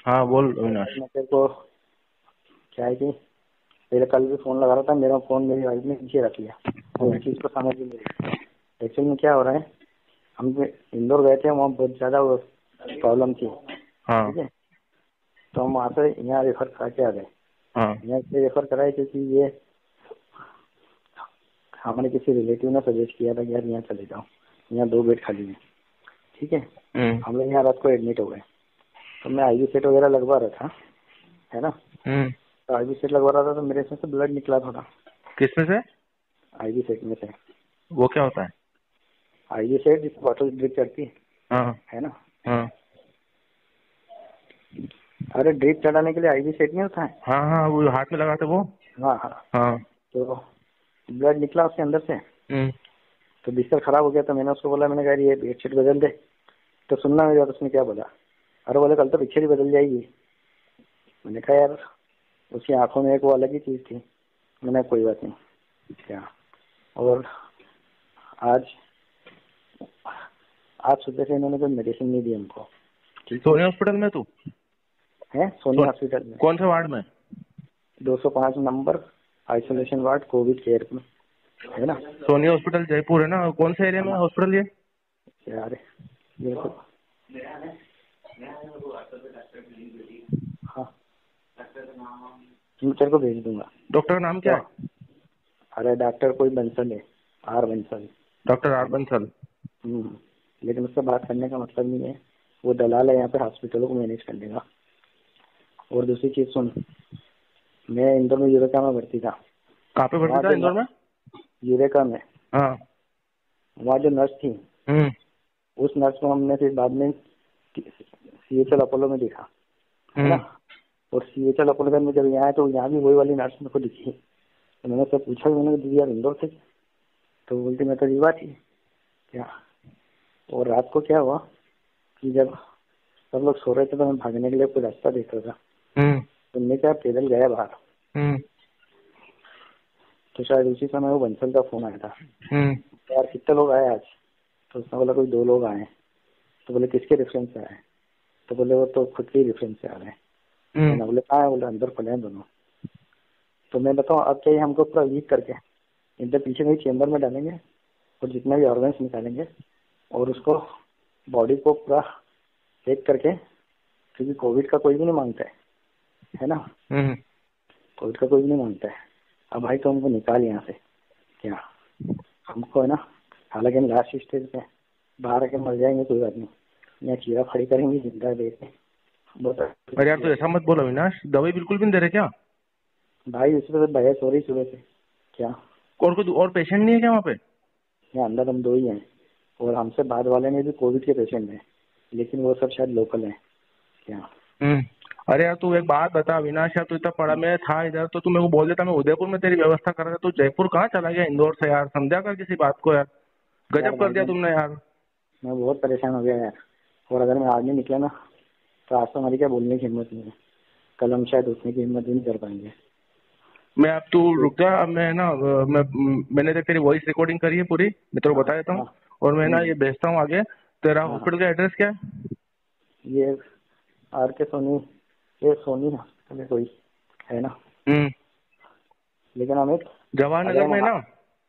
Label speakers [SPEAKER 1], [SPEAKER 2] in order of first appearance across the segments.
[SPEAKER 1] हाँ बोल अविनाश।
[SPEAKER 2] मैं तेरे को क्या है कि पहले कल भी फोन लगा रहा था, मेरा फोन मेरी वाइफ ने नीचे रख लिया और इस चीज को समझ ही नहीं रही। एक्चुअल में क्या हो रहा है, हम इंदौर गए थे, वहाँ बहुत ज्यादा प्रॉब्लम थी।
[SPEAKER 1] हाँ
[SPEAKER 2] ठीक है, तो हम वहाँ से यहाँ रेफर करा के आ गए।
[SPEAKER 1] हाँ
[SPEAKER 2] यहाँ इसलिए रेफर कराए क्योंकि ये हमारे किसी रिलेटिव ने सजेस्ट किया था कि यार यहाँ चले जाओ, यहाँ 2 बेड खाली है। ठीक है,
[SPEAKER 1] हम्म
[SPEAKER 2] हम लोग यहाँ रात को एडमिट हो गए। तो मैं आईवी सेट वगैरह लगवा रहा था, है ना।
[SPEAKER 1] हम्म।
[SPEAKER 2] तो आईवी सेट लगवा रहा था तो मेरे इसमें से ब्लड निकला थोड़ा,
[SPEAKER 1] किसमें से?
[SPEAKER 2] आईवी सेट में से।
[SPEAKER 1] वो क्या होता है?
[SPEAKER 2] आईवी सेट जिस बॉटल ड्रिप चढ़ती
[SPEAKER 1] हाँ
[SPEAKER 2] है ना।
[SPEAKER 1] हाँ
[SPEAKER 2] अरे ड्रिप चढ़ाने के लिए आईवी सेट नहीं होता है।
[SPEAKER 1] हाँ हाँ, वो हाथ में लगाते वो।
[SPEAKER 2] हाँ हाँ।
[SPEAKER 1] हाँ।
[SPEAKER 2] तो ब्लड निकला उसके अंदर से।
[SPEAKER 1] हम्म
[SPEAKER 2] तो बिस्तर खराब हो गया, तो मैंने उसको बोला, मैंने कहा ये बेडशीट बदल दे। तो सुनना मेरी बात, उसने क्या बोला, अरे बोले कल तो पिक्चर ही बदल जाएगी। मैंने कहा यार उसकी आंखों में एक वो अलग ही चीज थी। मैंने कोई बात नहीं क्या। और आज आज सुबह से इन्होंने कोई मेडिसिन नहीं दी हमको। ठीक है,
[SPEAKER 1] सोनी हॉस्पिटल में तू?
[SPEAKER 2] है सोनी हॉस्पिटल में
[SPEAKER 1] कौन से वार्ड में?
[SPEAKER 2] 205 number isolation ward Covid care में, है ना।
[SPEAKER 1] सोनी हॉस्पिटल जयपुर है ना? कौन से एरिया में हॉस्पिटल ये?
[SPEAKER 2] यार ये तो हाँ, मैं तेरे को भेज दूंगा।
[SPEAKER 1] डॉक्टर का नाम क्या
[SPEAKER 2] तो
[SPEAKER 1] है?
[SPEAKER 2] अरे डॉक्टर कोई बंसल है, R Bansal.
[SPEAKER 1] Doctor R Bansal.
[SPEAKER 2] लेकिन उससे बात करने का मतलब नहीं है, वो दलाल है यहाँ पे हॉस्पिटलों को मैनेज करने का। और दूसरी चीज सुन, मैं इंदौर में यूरेका में भर्ती था।
[SPEAKER 1] कहाँ पे भर्ती
[SPEAKER 2] वहाँ
[SPEAKER 1] था
[SPEAKER 2] जो
[SPEAKER 1] इंदौर में?
[SPEAKER 2] यूरेका में,
[SPEAKER 1] हाँ।
[SPEAKER 2] वहाँ जो नर्स थी,
[SPEAKER 1] हम्म
[SPEAKER 2] उस नर्स को हमने फिर बाद में सीएचएल अपोलो में देखा, है ना।
[SPEAKER 1] हम्म
[SPEAKER 2] और सीएचएल अपोलो में जब यहाँ आए तो यहाँ भी वही वाली नर्स मेरे को दिखी। तो मैंने उससे पूछा भी, मैंने कहा दीदी यार इंदौर से? तो बोलती मैं तो रीवा थी क्या। और रात को क्या हुआ कि जब सब लोग सो रहे थे तो मैं भागने के लिए कोई रास्ता देख रहा था।
[SPEAKER 1] हम्म
[SPEAKER 2] तो मैं क्या पैदल गया बाहर,
[SPEAKER 1] हम्म
[SPEAKER 2] तो शायद उसी समय वो बंसल का फोन आया था,
[SPEAKER 1] हम्म
[SPEAKER 2] यार कितने लोग आए आज। तो उसने बोला कोई 2 लोग आए। तो बोले किसके रेफरेंस से आए। तो बोले वो तो खुद के रेफरेंस से आ रहे हैं।
[SPEAKER 1] हम्म
[SPEAKER 2] मैंने बोले कहाँ है, बोले अंदर पड़े हैं दोनों। तो मैं बताऊँ अब चाहिए हमको पूरा वीक करके इधर पीछे कहीं चेम्बर में डालेंगे और जितना भी ऑर्गन्स निकालेंगे और उसको बॉडी को पूरा चेक करके, क्योंकि कोविड का कोई भी नहीं मांगता है ना।
[SPEAKER 1] हम्म।
[SPEAKER 2] कोविड का कोई भी नहीं मांगता है। अब भाई तो हमको निकाल यहाँ से क्या, हमको है ना। हालांकि हम लास्ट स्टेज पे बाहर आके मर जाएंगे कोई बात नहीं, यहाँ कीड़ा खड़ी करेंगे जिंदा दे के बहुत।
[SPEAKER 1] अरे यार, तो ऐसा मत बोल अविनाश, दवाई बिल्कुल भी नहीं दे रहे क्या?
[SPEAKER 2] भाई उस पर बहस हो रही सुबह से क्या।
[SPEAKER 1] और कोई और पेशेंट नहीं है क्या वहाँ पे?
[SPEAKER 2] यहाँ अंदर हम 2 ही हैं और हमसे बाद वाले में भी कोविड के पेशेंट हैं, लेकिन वो सब शायद लोकल हैं क्या।
[SPEAKER 1] हम्म। अरे यार तू एक बात बता अविनाश, यार तू इतना पढ़ा, मैं था इधर तो तू मेरे को बोल देता, मैं उदयपुर में तेरी व्यवस्था कर रहा था। तू जयपुर कहाँ चला गया इंदौर से? यार समझा कर किसी बात को यार,
[SPEAKER 2] यार
[SPEAKER 1] गजब कर
[SPEAKER 2] भाई
[SPEAKER 1] दिया तुमने यार।
[SPEAKER 2] मैं बहुत परेशान हो गया यार। और अगर मैं आज नहीं निकला ना तो आज तो हमारी क्या बोलने की हिम्मत नहीं है, कल हम शायद उठने की हिम्मत भी नहीं कर पाएंगे।
[SPEAKER 1] मैं अब तू
[SPEAKER 2] तो
[SPEAKER 1] रुक जा, अब मैं ना मैंने तेरी वॉइस रिकॉर्डिंग करी है पूरी, मैं तेरे को
[SPEAKER 2] हाँ
[SPEAKER 1] बता देता हूँ।
[SPEAKER 2] हाँ।
[SPEAKER 1] और मैं ना
[SPEAKER 2] हम्म,
[SPEAKER 1] ये भेजता हूँ आगे। तेरा
[SPEAKER 2] हाँ
[SPEAKER 1] हॉस्पिटल का एड्रेस क्या है?
[SPEAKER 2] ये आर के सोनी, ये सोनी हॉस्पिटल है कोई, है ना।
[SPEAKER 1] हम्म।
[SPEAKER 2] लेकिन अमित
[SPEAKER 1] जवाहर
[SPEAKER 2] अगर
[SPEAKER 1] नगर
[SPEAKER 2] हम
[SPEAKER 1] में ना?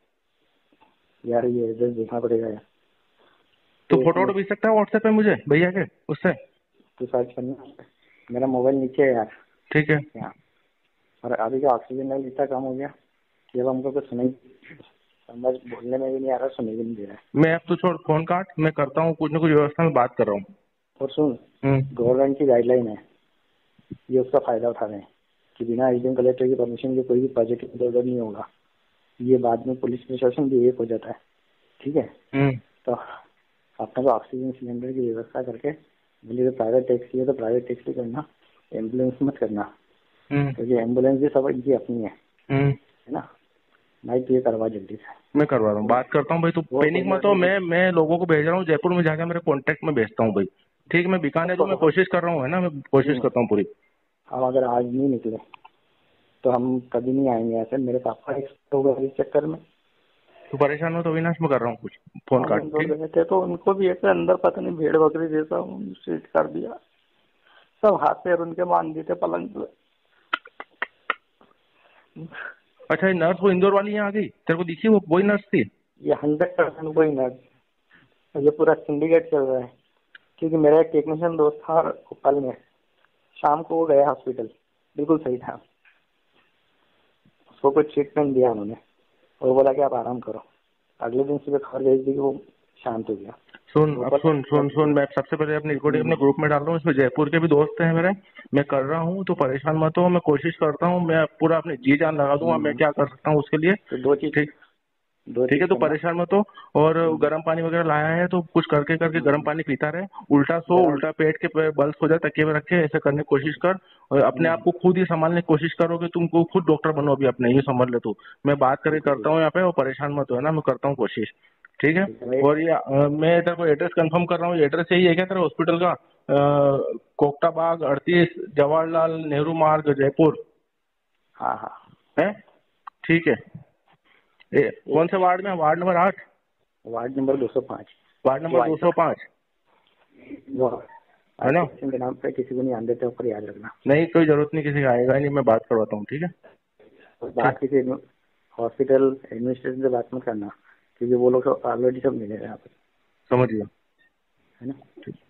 [SPEAKER 2] यार ये एड्रेस देखना पड़ेगा यार।
[SPEAKER 1] तो
[SPEAKER 2] तो एक
[SPEAKER 1] फोटो वोटो
[SPEAKER 2] मिनट,
[SPEAKER 1] भेज सकता है व्हाट्सएप पे मुझे भैया के उससे?
[SPEAKER 2] तू सर्च करना, मेरा मोबाइल नीचे है यार
[SPEAKER 1] ठीक है।
[SPEAKER 2] यहाँ। और अभी का ऑक्सीजन लेवल इतना कम हो गया कि अब हमको कुछ सुनाई, समझ बोलने में भी नहीं आ रहा, सुनाई भी नहीं दे रहा है।
[SPEAKER 1] मैं अब तो छोड़, फोन काट, मैं करता हूँ कुछ ना कुछ व्यवस्था में बात कर रहा हूँ।
[SPEAKER 2] और सुन,
[SPEAKER 1] हम्म।
[SPEAKER 2] गवर्नमेंट की गाइडलाइन है, ये उसका फायदा उठा रहे हैं कि बिना एसडीएम कलेक्टर की परमिशन के कोई भी पॉजिटिव ऑर्डर नहीं होगा। ये बाद में पुलिस प्रशासन भी एक हो जाता है। ठीक है,
[SPEAKER 1] हम्म
[SPEAKER 2] तो अपने को ऑक्सीजन सिलेंडर की व्यवस्था करके, बोलिए तो प्राइवेट टैक्सी है तो प्राइवेट टैक्सी करना, एम्बुलेंस मत करना,
[SPEAKER 1] हम्म
[SPEAKER 2] क्योंकि एम्बुलेंस भी सब इनकी अपनी
[SPEAKER 1] हम्म।
[SPEAKER 2] है ना। भाई तू ये करवा जल्दी से।
[SPEAKER 1] मैं करवा रहा हूँ, बात करता हूँ भाई, तू
[SPEAKER 2] और
[SPEAKER 1] पैनिक
[SPEAKER 2] कोई
[SPEAKER 1] मत
[SPEAKER 2] बात
[SPEAKER 1] हो।
[SPEAKER 2] नहीं
[SPEAKER 1] मैं लोगों को भेज रहा हूँ जयपुर में जाकर, मेरे कॉन्टेक्ट में भेजता हूँ भाई। ठीक है, मैं बीकानेर हूँ, मैं कोशिश कर रहा हूँ, है ना, मैं कोशिश करता हूँ पूरी।
[SPEAKER 2] हम अगर आज नहीं निकले तो हम कभी नहीं आएंगे ऐसे। मेरे पापा एक्सपायर हो गए इस चक्कर में।
[SPEAKER 1] तू परेशान हो तो अविनाश मैं कर रहा हूँ कुछ, फोन
[SPEAKER 2] हम
[SPEAKER 1] काट,
[SPEAKER 2] इंदौर
[SPEAKER 1] ठीक है।
[SPEAKER 2] गए थे तो उनको भी ऐसे अंदर पता नहीं भेड़ बकरी जैसा शीट कर दिया, सब हाथ पैर उनके बांध दिए थे पलंग पे।
[SPEAKER 1] अच्छा, ये नर्स वो इंदौर वाली यहाँ आ गई, तेरे को दिखी वो वही नर्स थी?
[SPEAKER 2] ये 100% कोई ना, ये पूरा सिंडिकेट चल रहा है। क्योंकि मेरा एक टेक्नीशियन दोस्त था भोपाल में, शाम को वो गया हॉस्पिटल, बिल्कुल सही था, उसको कुछ ट्रीटमेंट दिया उन्होंने और बोला कि आप आराम करो। अगले दिन सुबह खबर भेज दी कि वो शांत हो गया।
[SPEAKER 1] सुन, अब सुन सुन सुन, मैं सबसे पहले अपनी रिकॉर्डिंग अपने ग्रुप में डाल रहा हूँ, इसमें जयपुर के भी दोस्त हैं मेरे, मैं कर रहा हूँ, तो परेशान मत हो, मैं कोशिश करता हूँ, मैं पूरा अपनी जी जान लगा दूंगा, मैं क्या कर सकता हूँ उसके लिए।
[SPEAKER 2] तो दो चीज
[SPEAKER 1] ठीक, ठीक है, तो
[SPEAKER 2] करना।
[SPEAKER 1] परेशान मत हो। और गर्म पानी वगैरह लाया है तो कुछ करके करके गर्म पानी पीता रहे, उल्टा सो, उल्टा पेट के बल सो जा, तकिए में रख के, ऐसे करने की कोशिश कर। और अपने आप को खुद ही संभालने की कोशिश करोगे, तुमको खुद डॉक्टर बनो अभी अपने, ये समझ ले तू। मैं बात करके करता हूँ यहाँ पे, और परेशान मत हो, है ना, मैं करता हूँ कोशिश। ठीक है। और ये मैं तेरे को एड्रेस कंफर्म कर रहा हूँ, एड्रेस यही है क्या तेरा हॉस्पिटल का? कोकटा बाग 38 जवाहरलाल नेहरू मार्ग जयपुर
[SPEAKER 2] हाँ हाँ,
[SPEAKER 1] है? ठीक है। कौन से वार्ड में? Ward number 8?
[SPEAKER 2] Ward number 205।
[SPEAKER 1] Ward number 205
[SPEAKER 2] वो
[SPEAKER 1] है ना?
[SPEAKER 2] किसी के नाम पे किसी को नहीं आने देते, ऊपर याद रखना।
[SPEAKER 1] नहीं, कोई जरूरत नहीं, किसी का आएगा ही नहीं, मैं बात करवाता हूँ। ठीक है।
[SPEAKER 2] और बात किसी हॉस्पिटल एडमिनिस्ट्रेशन से बात मत करना, क्योंकि वो लोग ऑलरेडी सब मिले हैं यहाँ पे,
[SPEAKER 1] समझ गया।
[SPEAKER 2] है ना।